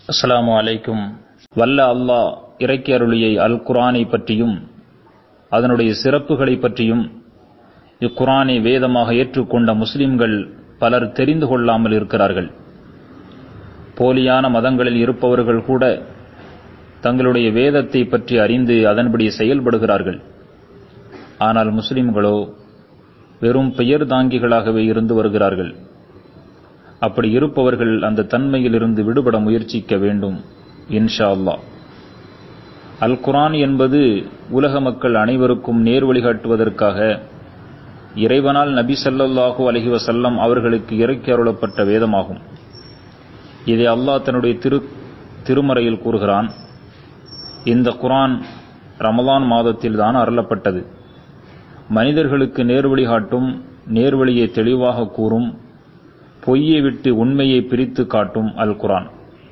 அஸ்ஸலாமு அலைக்கும். வல்ல அல்லாஹ் இறக்கி அருளிய அல் குர்ஆனை பற்றியும் அதனுடைய சிறப்புகளை பற்றியும் இக்குர்ஆனை வேதமாக ஏற்றுக்கொண்ட முஸ்லிம்கள் பலர் தெரிந்து கொள்ளாமல் இருக்கிறார்கள். போலியான மதங்களில் இருப்பவர்கள் கூட தங்களுடைய வேதத்தை பற்றி அறிந்து அதன்படி செயல்படுகிறார்கள். ஆனால் முஸ்லிம்களோ வெறும் பெயர் தாங்கிகளாகவே இருந்து வருகிறார்கள். அப்படி இருப்பவர்கள் அந்த தன்மையிலிருந்து விடுபட முயற்சிக்க வேண்டும் இன்ஷா அல்லாஹ். அல் குர்ஆன் என்பது உலக மக்கள் அனைவருக்கும் நேர் வழிகாட்டுவதற்காக இறைவனால் நபி ஸல்லல்லாஹு அலைஹி வஸல்லம் அவர்களுக்கு இறக்கி அருளப்பட்ட வேதமாகும். இதை அல்லாஹ் தன்னுடைய திருமறையில் கூறுகிறான். இந்த குர்ஆன் ரமலான் மாதத்தில் தான் அருளப்பட்டது. மனிதர்களுக்கு நேர்வழி காட்டும், நேர்வழியை தெளிவாக கூறும், பொய்யை விட்டு உண்மையை பிரித்து காட்டும் அல் குர்ஆன்.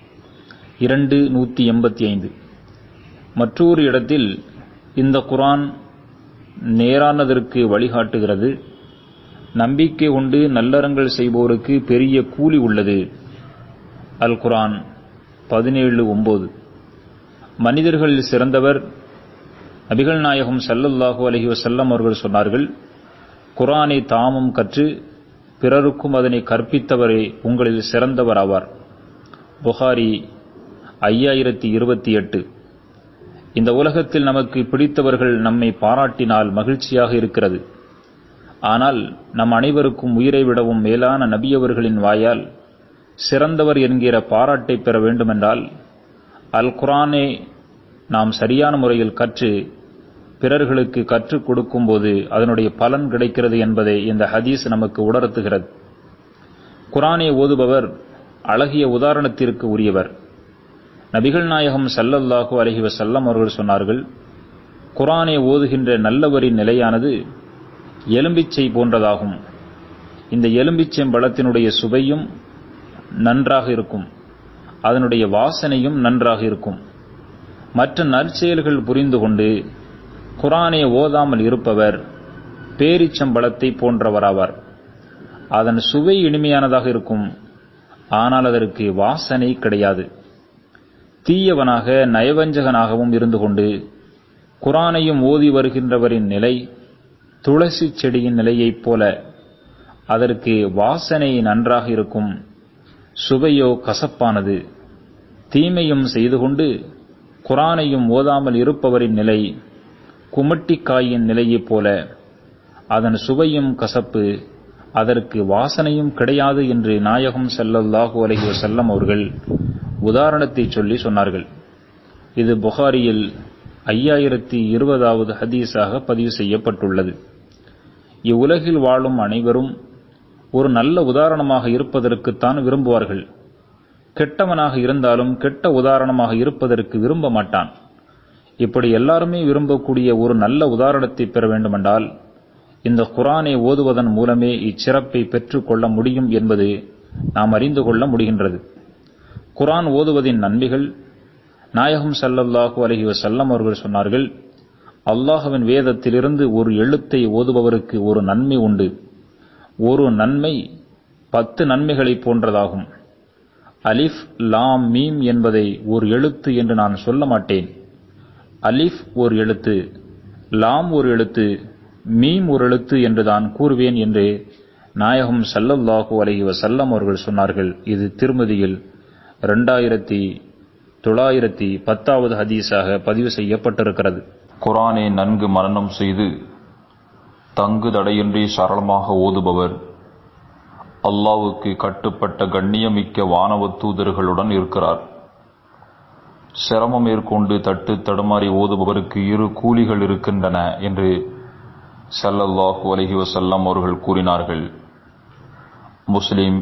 2:185. மற்றொரு இடத்தில் இந்த குர்ஆன் நேரானதற்கு வழிகாட்டுகிறது. நம்பிக்கை கொண்டு நல்லறங்கள் செய்வோருக்கு பெரிய கூலி உள்ளது. அல் குர்ஆன் 17:9. மனிதர்களில் சிறந்தவர் நபிகள் நாயகம் ஸல்லல்லாஹு அலைஹி வஸல்லம் அவர்கள் சொன்னார்கள், குர்ஆனை தாமும் கற்று பிறருக்கும் அதனை கற்பித்தவரே உங்களில் சிறந்தவர் ஆவார். புகாரி 5028. இந்த உலகத்தில் நமக்கு பிடித்தவர்கள் நம்மை பாராட்டினால் மகிழ்ச்சியாக இருக்கிறது. ஆனால் நம் அனைவருக்கும் உயிரை விடவும் மேலான நபியவர்களின் வாயால் சிறந்தவர் என்கிற பாராட்டை பெற வேண்டுமென்றால் அல் குர்ஆனை நாம் சரியான முறையில் கற்று பிறர்களுக்கு கற்றுக் கொடுக்கும் போது அதனுடைய பலன் கிடைக்கிறது என்பதை இந்த ஹதீஸ் நமக்கு உணர்த்துகிறது. குர்ஆனை ஓதுபவர் அழகிய உதாரணத்திற்கு உரியவர். நபிகள் நாயகம் ஸல்லல்லாஹு அலைஹி வஸல்லம் அவர்கள் சொன்னார்கள், குர்ஆனை ஓதுகின்ற நல்லவரின் நிலையானது எலும்பிச்சை போன்றதாகும். இந்த எலும்பிச்சம்பழத்தினுடைய சுவையும் நன்றாக இருக்கும், அதனுடைய வாசனையும் நன்றாக இருக்கும். மற்ற நற்செயல்கள் புரிந்து கொண்டு குர்ஆனை ஓதாமல் இருப்பவர் பேரிச்சம்பழத்தை போன்றவராவார். அதன் சுவை இனிமையானதாக இருக்கும், ஆனால் அதற்கு வாசனை கிடையாது. தீயவனாக நயவஞ்சகனாகவும் இருந்து கொண்டு குர்ஆனையும் ஓதி வருகின்றவரின் நிலை துளசி செடியின் நிலையைப் போல. அதற்கு வாசனை நன்றாக இருக்கும், சுவையோ கசப்பானது. தீமையும் செய்து கொண்டு குர்ஆனையும் ஓதாமல் இருப்பவரின் நிலை குமட்டிக்காயின் நிலையைப் போல. அதன் சுவையும் கசப்பு, அதற்கு வாசனையும் கிடையாது என்று நாயகம் ஸல்லல்லாஹு அலைஹி வஸல்லம் அவர்கள் உதாரணத்தை சொல்லி சொன்னார்கள். இது புகாரியில் 5020வது ஹதீஸாக பதிவு செய்யப்பட்டுள்ளது. இவ்வுலகில் வாழும் அனைவரும் ஒரு நல்ல உதாரணமாக இருப்பதற்குத்தான் விரும்புவார்கள். கெட்டவனாக இருந்தாலும் கெட்ட உதாரணமாக இருப்பதற்கு விரும்ப மாட்டான். இப்படி எல்லாருமே விரும்பக்கூடிய ஒரு நல்ல உதாரணத்தை பெற வேண்டுமென்றால் இந்த குர்ஆனை ஓதுவதன் மூலமே இச்சிறப்பை பெற்றுக் கொள்ள முடியும் என்பது நாம் அறிந்து கொள்ள முடிகின்றது. குர்ஆன் ஓதுவதின் நன்மைகள் நாயகம் ஸல்லல்லாஹு அலைஹி வஸல்லம் அவர்கள் சொன்னார்கள், அல்லாஹ்வின் வேதத்திலிருந்து ஒரு எழுத்தை ஓதுபவருக்கு ஒரு நன்மை உண்டு. ஒரு நன்மை 10 நன்மைகளைப் போன்றதாகும். அலிஃப் லாம் மீம் என்பதை ஒரு எழுத்து என்று நான் சொல்ல மாட்டேன். அலிஃப் ஒரு எழுத்து, லாம் ஒரு எழுத்து, மீம் ஒரு எழுத்து என்று தான் கூறுவேன் என்று நாயகம் ஸல்லல்லாஹு அலைஹி வஸல்லம் அவர்கள் சொன்னார்கள். இது திருமதியில் 2910வது ஹதீஸாக பதிவு செய்யப்பட்டிருக்கிறது. குர்ஆனை நன்கு மனனம் செய்து தங்கு தடையின்றி சரளமாக ஓதுபவர் அல்லாஹ்வுக்கு கட்டுப்பட்ட கண்ணியமிக்க வானவ தூதர்களுடன் இருக்கிறார். சிரமம் மேற்கொண்டு தட்டு தடுமாறி ஓதுபவருக்கு 2 கூலிகள் இருக்கின்றன என்று ஸல்லல்லாஹு அலைஹி வஸல்லம் அவர்கள் கூறினார்கள். முஸ்லிம்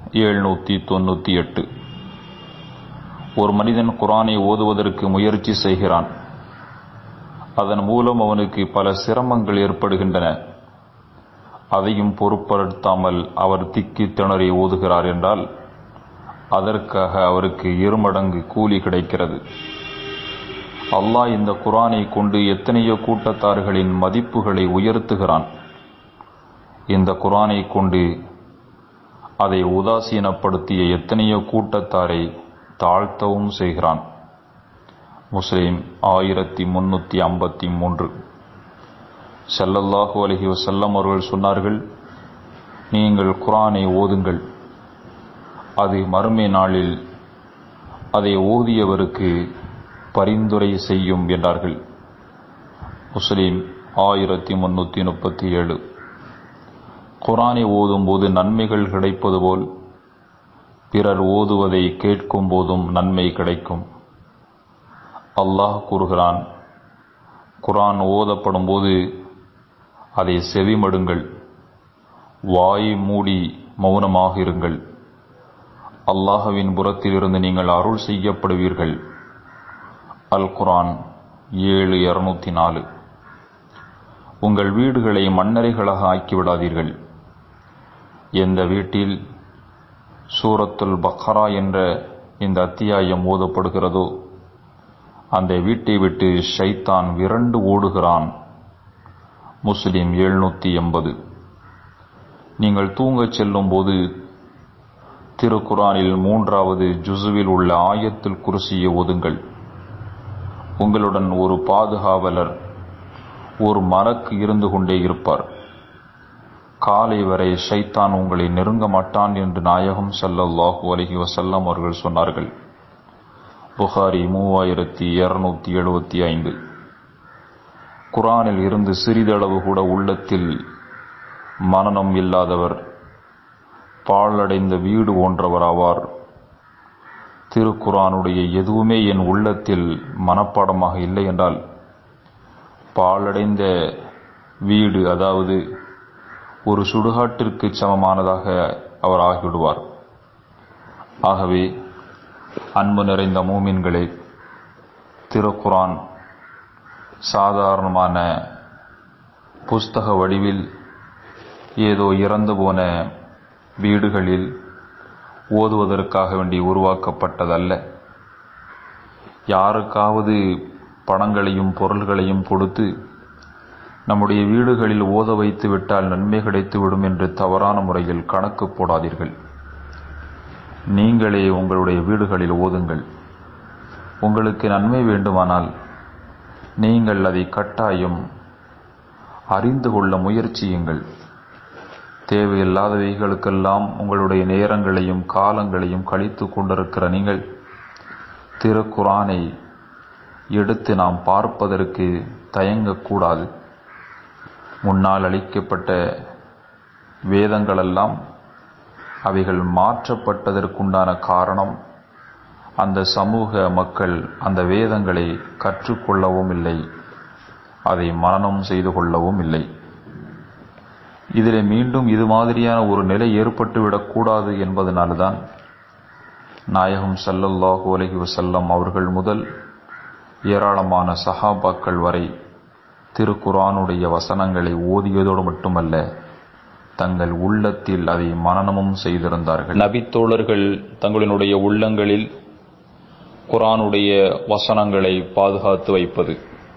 798. ஒரு மனிதன் குர்ஆனை ஓதுவதற்கு முயற்சி செய்கிறான். அதன் மூலம் அவனுக்கு பல சிரமங்கள் ஏற்படுகின்றன. அதையும் பொருட்படுத்தாமல் அவர் திக்கி திணறி ஓதுகிறார் என்றால் அதற்காக அவருக்கு 2 மடங்கு கூலி கிடைக்கிறது. அல்லாஹ் இந்த குர்ஆனை கொண்டு எத்தனையோ கூட்டத்தார்களின் மதிப்புகளை உயர்த்துகிறான். இந்த குர்ஆனை கொண்டு அதை உதாசீனப்படுத்திய எத்தனையோ கூட்டத்தாரை தாழ்த்தவும் செய்கிறான். முஸ்லிம் 1353. ஸல்லல்லாஹு அலைஹி வஸல்லம் அவர்கள் சொன்னார்கள், நீங்கள் குர்ஆனை ஓதுங்கள், அது மறுமை நாளில் அதை ஓதியவருக்கு பரிந்துரை செய்யும் என்றார்கள். முஸ்லிம் 1337. குர்ஆனை ஓதும் போது நன்மைகள் கிடைப்பது போல் பிறர் ஓதுவதை கேட்கும் போதும் நன்மை கிடைக்கும். அல்லாஹ் கூறுகிறான், குர்ஆன் ஓதப்படும் போது அதை செவிமடுங்கள், வாய் மூடி மௌனமாக இருங்கள். அல்லாஹ்வின் புறத்திலிருந்து நீங்கள் அருள் செய்யப்படுவீர்கள். அல் குர்ஆன் 7:204. உங்கள் வீடுகளை மண்ணறைகளாக ஆக்கிவிடாதீர்கள். எந்த வீட்டில் சூரத்துல் பக்ரா என்ற இந்த அத்தியாயம் ஓதப்படுகிறதோ அந்த வீட்டை விட்டு ஷைத்தான் விரண்டு ஓடுகிறான். முஸ்லிம் 780. நீங்கள் தூங்கச் செல்லும் போது திருக்குர்ஆனில் 3வது ஜுசுவில் உள்ள ஆயத்துல் குர்சியை ஓதுங்கள். உங்களுடன் ஒரு பாதுகாவலர், ஒரு மலக்கு இருந்து கொண்டே இருப்பார். காலை வரை ஷைத்தான் உங்களை நெருங்க மாட்டான் என்று நாயகம் ஸல்லல்லாஹு அலைஹி வஸல்லம் அவர்கள் சொன்னார்கள். புகாரி 3275. குர்ஆனில் இருந்து சிறிதளவு கூட உள்ளத்தில் மனனம் இல்லாதவர் பாழடைந்த வீடு போன்றவராவார். திருக்குர்ஆனுடைய எதுவுமே என் உள்ளத்தில் மனப்பாடமாக இல்லை என்றால் பாழடைந்த வீடு, அதாவது ஒரு சுடுகாட்டிற்கு சமமானதாக அவர் ஆகிவிடுவார். ஆகவே அன்பு நிறைந்த மூமின்களே, திருக்குர்ஆன் சாதாரணமான புஸ்தக வடிவில் ஏதோ இறந்து போன வீடுகளில் ஓதுவதற்காக வேண்டி உருவாக்கப்பட்டதல்ல. யாருக்காவது பணங்களையும் பொருள்களையும் கொடுத்து நம்முடைய வீடுகளில் ஓத வைத்து விட்டால் நன்மை கிடைத்துவிடும் என்று தவறான முறையில் கணக்கு போடாதீர்கள். நீங்களே உங்களுடைய வீடுகளில் ஓதுங்கள். உங்களுக்கு நன்மை வேண்டுமானால் நீங்கள் அதை கட்டாயம் அறிந்து கொள்ள முயற்சியுங்கள். தேவையில்லாதவைகளுக்கெல்லாம் உங்களுடைய நேரங்களையும் காலங்களையும் கழித்து கொண்டிருக்கிற நீங்கள் திருக்குர்ஆனை எடுத்து நாம் பார்ப்பதற்கு தயங்கக்கூடாது. முன்னால் அளிக்கப்பட்ட வேதங்களெல்லாம் அவைகள் மாற்றப்பட்டதற்குண்டான காரணம் அந்த சமூக மக்கள் அந்த வேதங்களை கற்றுக்கொள்ளவும் இல்லை, அதை மனனம் செய்து கொள்ளவும் இல்லை. இதில் மீண்டும் இது மாதிரியான ஒரு நிலை ஏற்பட்டுவிடக்கூடாது என்பதனால்தான் நாயகம் ஸல்லல்லாஹு அலைஹி வஸல்லம் அவர்கள் முதல் ஏராளமான சஹாபாக்கள் வரை திருக்குர்ஆனுடைய வசனங்களை ஓதியதோடு மட்டுமல்ல, தங்கள் உள்ளத்தில் அதை மனனமும் செய்திருந்தார்கள். நபித்தோழர்கள் தங்களுடைய உள்ளங்களில் குர்ஆனுடைய வசனங்களை பாதுகாத்து வைப்பது.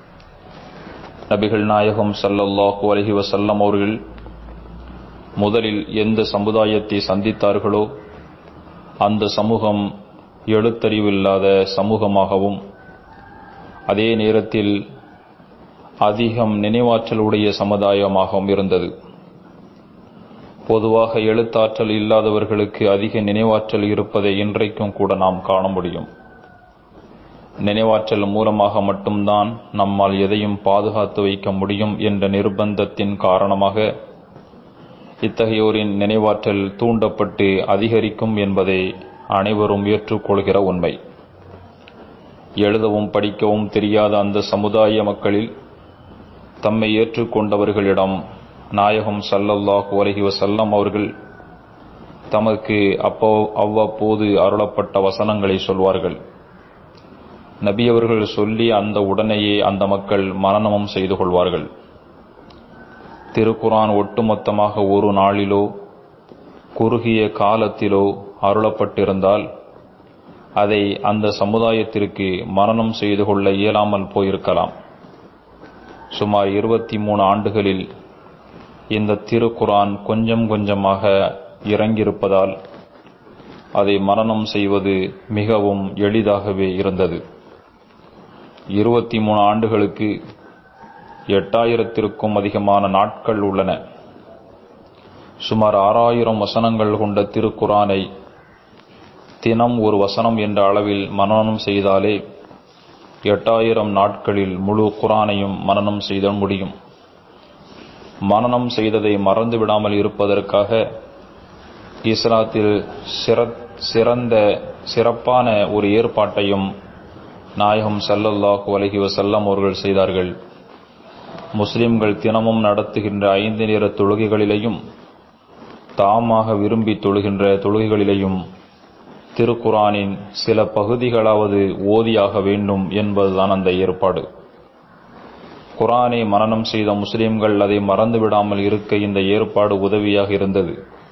நபிகள் நாயகம் ஸல்லல்லாஹு அலைஹி வஸல்லம் அவர்கள் முதலில் எந்த சமுதாயத்தை சந்தித்தார்களோ அந்த சமூகம் எழுத்தறிவில்லாத சமூகமாகவும் அதே நேரத்தில் அதிகம் நினைவாற்றலுடைய சமுதாயமாகவும் இருந்தது. பொதுவாக எழுத்தாற்றல் இல்லாதவர்களுக்கு அதிக நினைவாற்றல் இருப்பதை இன்றைக்கும் கூட நாம் காண முடியும். நினைவாற்றல் மூலமாக மட்டும்தான் நம்மால் எதையும் பாதுகாத்து வைக்க முடியும் என்ற நிர்பந்தத்தின் காரணமாக இத்தகையோரின் நினைவாற்றல் தூண்டப்பட்டு அதிகரிக்கும் என்பதை அனைவரும் ஏற்றுக்கொள்கிற உண்மை. எழுதவும் படிக்கவும் தெரியாத அந்த சமுதாய மக்களில் தம்மை ஏற்றுக்கொண்டவர்களிடம் நாயகம் ஸல்லல்லாஹு அலைஹி வஸல்லம் அவர்கள் தமக்கு அவ்வப்போது அருளப்பட்ட வசனங்களை சொல்வார்கள். நபி அவர்கள் சொல்லி அந்த உடனேயே அந்த மக்கள் மனனமும் செய்து கொள்வார்கள். திருக்குர்ஆன் ஒட்டுமொத்தமாக ஒரு நாளிலோ குறுகிய காலத்திலோ அருளப்பட்டிருந்தால் அதை அந்த சமுதாயத்திற்கு மனனம் செய்து கொள்ள இயலாமல் போயிருக்கலாம். சுமார் 23 ஆண்டுகளில் இந்த திருக்குர்ஆன் கொஞ்சம் கொஞ்சமாக இறங்கியிருப்பதால் அதை மனனம் செய்வது மிகவும் எளிதாகவே இருந்தது. 23 ஆண்டுகளுக்கு 8000க்கும் அதிகமான நாட்கள் உள்ளன. சுமார் 6000 வசனங்கள் கொண்ட திருக்குரானை தினம் ஒரு வசனம் என்ற அளவில் மனனம் செய்தாலே 8000 நாட்களில் முழு குரானையும் மனனம் செய்த முடியும். மனனம் செய்ததை மறந்து விடாமல் இருப்பதற்காக இஸ்லாத்தில் சிறப்பான ஒரு ஏற்பாட்டையும் நாயகம் ஸல்லல்லாஹு அலைஹி வஸல்லம் அவர்கள் செய்தார்கள். முஸ்லிம்கள் தினமும் நடத்துகின்ற 5 நேர தொழுகைகளிலேயும் தாமாக விரும்பி தொழுகின்ற தொழுகைகளிலேயும் திருக்குரானின் சில பகுதிகளாவது ஓதியாக வேண்டும் என்பதுதான் அந்த ஏற்பாடு. குரானை மனனம் செய்த முஸ்லிம்கள் அதை மறந்துவிடாமல் இருக்க இந்த ஏற்பாடு உதவியாக இருந்தது.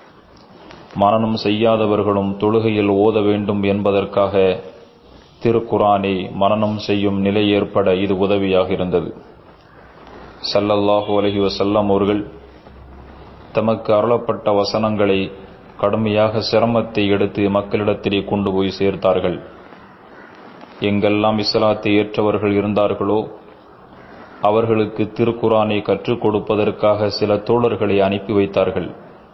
மனனம் செய்யாதவர்களும் தொழுகையில் ஓத வேண்டும் என்பதற்காக திருக்குரானை மனனம் செய்யும் நிலை ஏற்பட இது உதவியாக இருந்தது. ஸல்லல்லாஹு அலைஹி வஸல்லம் அவர்கள் தமக்கு அருளப்பட்ட வசனங்களை கடுமையாக சிரமத்தை எடுத்து மக்களிடத்திலே கொண்டு போய் சேர்த்தார்கள். எங்கெல்லாம் இஸ்லாத்தை ஏற்றவர்கள் இருந்தார்களோ அவர்களுக்கு திருக்குரானை கற்றுக் கொடுப்பதற்காக சில தோழர்களை அனுப்பி வைத்தார்கள்.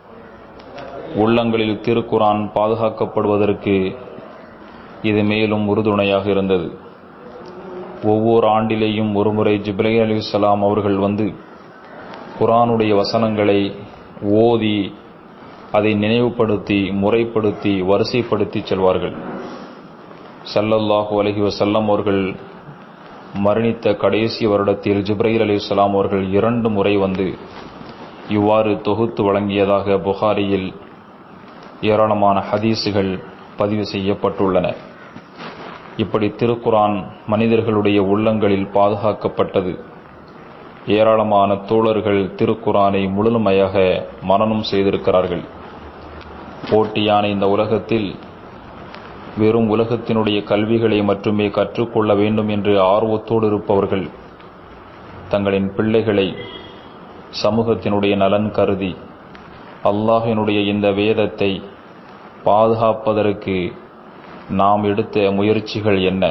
உள்ளங்களில் திருக்குரான் பாதுகாக்கப்படுவதற்கு இது மேலும் உறுதுணையாக இருந்தது. ஒவ்வொரு ஆண்டிலேயும் ஒருமுறை ஜிப்ரீல் அலைஹிஸ்ஸலாம் அவர்கள் வந்து குரானுடைய வசனங்களை ஓதி அதை நினைவுபடுத்தி முறைப்படுத்தி வரிசைப்படுத்தி செல்வார்கள். ஸல்லல்லாஹு அலைஹி வஸல்லம் அவர்கள் மரணித்த கடைசி வருடத்தில் ஜிப்ரீல் அலைஹிஸ்ஸலாம் அவர்கள் 2 முறை வந்து இவ்வாறு தொகுத்து வழங்கியதாக புகாரியில் ஏராளமான ஹதீஸுகள் பதிவு செய்யப்பட்டுள்ளன. இப்படி திருக்குரான் மனிதர்களுடைய உள்ளங்களில் பாதுகாக்கப்பட்டது. ஏராளமான தோழர்கள் திருக்குரானை முழுமையாக மனனம் செய்திருக்கிறார்கள். போட்டியான இந்த உலகத்தில் வெறும் உலகத்தினுடைய கல்விகளை மட்டுமே கற்றுக்கொள்ள வேண்டும் என்று ஆர்வத்தோடு இருப்பவர்கள் தங்களின் பிள்ளைகளை சமூகத்தினுடைய நலன் கருதி அல்லாஹ்வினுடைய இந்த வேதத்தை பாதுகாப்பதற்கு நாம் எடுத்த முயற்சிகள் என்ன?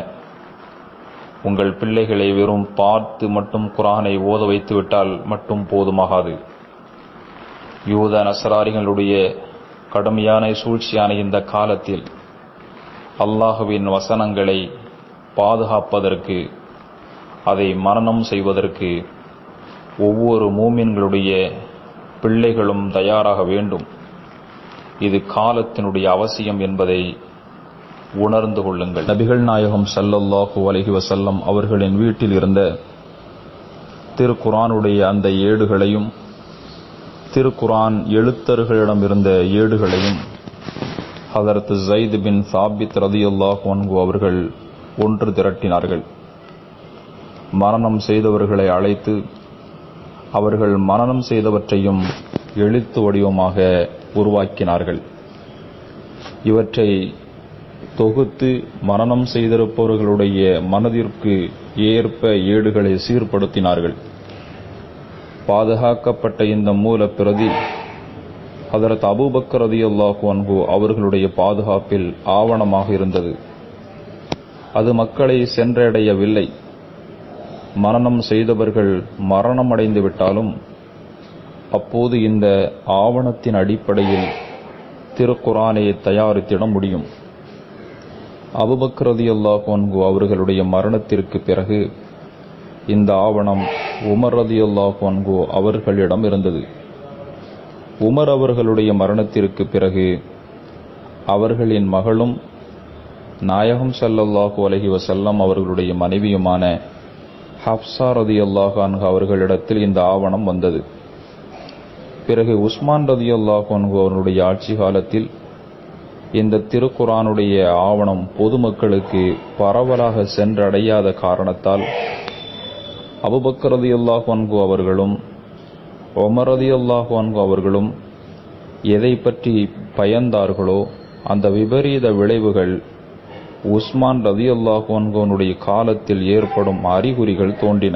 உங்கள் பிள்ளைகளை வெறும் பார்த்து மட்டும் குரானை ஓத வைத்துவிட்டால் மட்டும் போதுமாகாது. யூத நஸ்ராரிகளுடைய கடுமையான சூழ்ச்சியான இந்த காலத்தில் அல்லாஹ்வின் வசனங்களை பாதுகாப்பதற்கு, அதை மனனம் செய்வதற்கு ஒவ்வொரு மூமின்களுடைய பிள்ளைகளும் தயாராக வேண்டும். இது காலத்தினுடைய அவசியம் என்பதை உணர்ந்து கொள்ளுங்கள். நபிகள் நாயகம் ஸல்லல்லாஹு அலைஹி வஸல்லம் அவர்களின் வீட்டில் இருந்த திருக்குரானுடைய அந்த ஏடுகளையும் திருக்குரான் எழுத்தர்களிடம் இருந்த ஏடுகளையும் ஹதரத் ஸைத் பின் சாபித் ரலியல்லாஹு அன்ஹு அவர்கள் ஒன்று திரட்டினார்கள். மனனம் செய்தவர்களை அழைத்து அவர்கள் மனனம் செய்தவற்றையும் எழுத்து வடிவமாக உருவாக்கினார்கள். இவற்றை தொகுத்து மனனம் செய்திருப்பவர்களுடைய மனதிற்கு ஏற்ப ஏடுகளை சீர்படுத்தினார்கள். பாதுகாக்கப்பட்ட இந்த மூல பிரதி ஹதரத் அபூபக்கர் ரலியல்லாஹு அன்ஹு அவர்களுடைய பாதுகாப்பில் ஆவணமாக இருந்தது. அது மக்களை சென்றடையவில்லை. மரணம் செய்தவர்கள் மரணமடைந்து விட்டாலும் அப்போது இந்த ஆவணத்தின் அடிப்படையில் திருக்குரானை தயாரித்திட முடியும். அபூபக்கர் ரலியல்லாஹு அன்ஹு அவர்களுடைய மரணத்திற்கு பிறகு இந்த ஆவணம் உமர் ரலியல்லாஹு அன்ஹு அவர்களிடம் இருந்தது. உமர் அவர்களுடைய மரணத்திற்கு பிறகு அவர்களின் மகளும் நாயகம் ஸல்லல்லாஹு அலைஹி வஸல்லம் அவர்களுடைய மனைவியுமான ஹப்ஸா ரலியல்லாஹு அன்ஹா அவர்களிடத்தில் இந்த ஆவணம் வந்தது. பிறகு உஸ்மான் ரலியல்லாஹு அன்ஹு அவர்களுடைய ஆட்சி காலத்தில் இந்த திருக்குரானுடைய ஆவணம் பொதுமக்களுக்கு பரவலாக சென்றடையாத காரணத்தால் அபூபக்கர் ரலியல்லாஹு அன்ஹு அவர்களும் உமர் ரலியல்லாஹு அன்ஹு அவர்களும் எதை பற்றி பயந்தார்களோ அந்த விபரீத விளைவுகள் உஸ்மான் ரலியல்லாஹு அன்ஹுவுடைய காலத்தில் ஏற்படும் அறிகுறிகள் தோன்றின.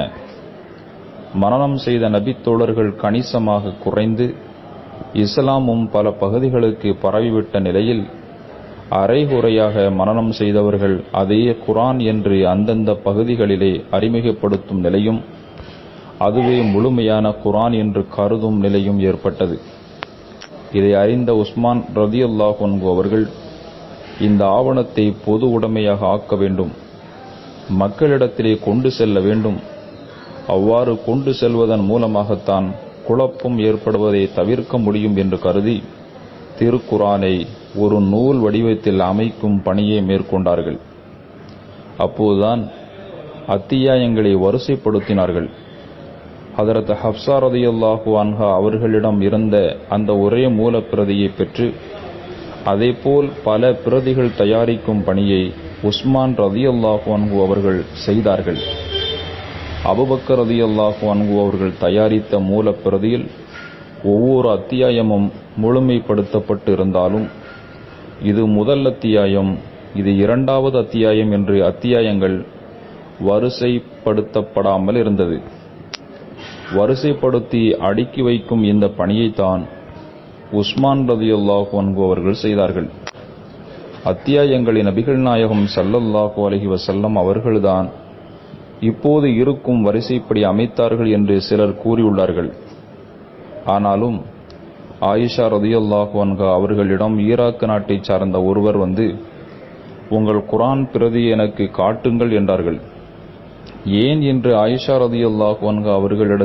மரணம் செய்த நபித்தோழர்கள் கணிசமாக குறைந்து இஸ்லாமும் பல பகுதிகளுக்கு பரவிவிட்ட நிலையில் அரைகுறையாக மனனம் செய்தவர்கள் அதையே குர்ஆன் என்று அந்தந்த பகுதிகளிலே அறிமுகப்படுத்தும் நிலையும் அதுவே முழுமையான குர்ஆன் என்று கருதும் நிலையும் ஏற்பட்டது. இதை அறிந்த உஸ்மான் ரலியல்லாஹு அன்ஹு அவர்கள் இந்த ஆவணத்தை பொது உடைமையாக ஆக்க வேண்டும், மக்களிடத்திலே கொண்டு செல்ல வேண்டும். அவ்வாறு கொண்டு செல்வதன் மூலமாகத்தான் குழப்பம் ஏற்படுவதை தவிர்க்க முடியும் என்று கருதி திருக்குர்ஆனை ஒரு நூல் வடிவத்தில் அமைக்கும் பணியை மேற்கொண்டார்கள். அப்போதுதான் அத்தியாயங்களை வரிசைப்படுத்தினார்கள். ஹதரத் ஹப்ஸா ரலியல்லாஹு அன்ஹா அவர்களிடம் இருந்த அந்த ஒரே மூலப்பிரதியை பெற்று அதேபோல் பல பிரதிகள் தயாரிக்கும் பணியை உஸ்மான் ரலியல்லாஹு அன்ஹு அவர்கள் செய்தார்கள். அபூபக்கர் ரலியல்லாஹு அன்ஹு அவர்கள் தயாரித்த மூலப்பிரதியில் ஒவ்வொரு அத்தியாயமும் முழுமைப்படுத்தப்பட்டு இருந்தாலும் இது முதல் அத்தியாயம், இது இரண்டாவது அத்தியாயம் என்று அத்தியாயங்கள் வரிசைப்படுத்தப்படாமல் இருந்தது. வரிசைப்படுத்தி அடுக்கி வைக்கும் இந்த பணியைத்தான் உஸ்மான் ரலியல்லாஹு அன்ஹு அவர்கள் செய்தார்கள். அத்தியாயங்களை நபிகள் நாயகம் ஸல்லல்லாஹு அலைஹி வஸல்லம் அவர்கள்தான் இப்போது இருக்கும் வரிசைப்படி அமைத்தார்கள் என்று சிலர் கூறியுள்ளார்கள். ஆனாலும் ஆயிஷா ரலியல்லாஹு அன்ஹா அவர்களிடம் ஈராக் நாட்டை சார்ந்த ஒருவர் வந்து, உங்கள் குர்ஆன் பிரதி எனக்கு காட்டுங்கள் என்றார்கள். ஏன் என்று ஆயிஷா ரலியல்லாஹு அன்ஹா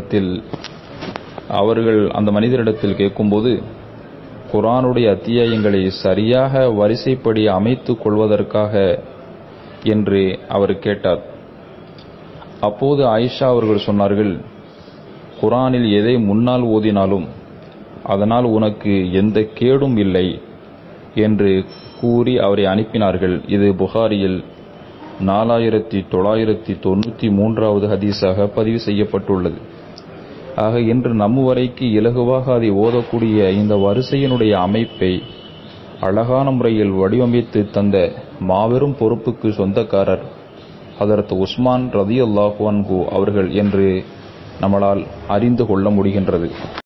அவர்கள் அந்த மனிதரிடத்தில் கேட்கும்போது, குர்ஆனுடைய அத்தியாயங்களை சரியாக வரிசைப்படி அமைத்துக் கொள்வதற்காக என்று அவர் கேட்டார். அப்போது ஆயிஷா அவர்கள் சொன்னார்கள், குர்ஆனில் எதை முன்னால் ஓதினாலும் அதனால் உனக்கு எந்த கேடும் இல்லை என்று கூறி அவரை அனுப்பினார்கள். இது புகாரியில் 4993வது ஹதீஸாக பதிவு செய்யப்பட்டுள்ளது. ஆக இன்று வரைக்கு இலகுவாக அதை ஓதக்கூடிய இந்த வரிசையினுடைய அமைப்பை அழகான முறையில் வடிவமைத்து தந்த மாபெரும் பொறுப்புக்கு சொந்தக்காரர் ஹதரத் உஸ்மான் ரலியல்லாஹு அன்ஹு அவர்கள் என்று நம்மளால் அறிந்து கொள்ள முடிகின்றது.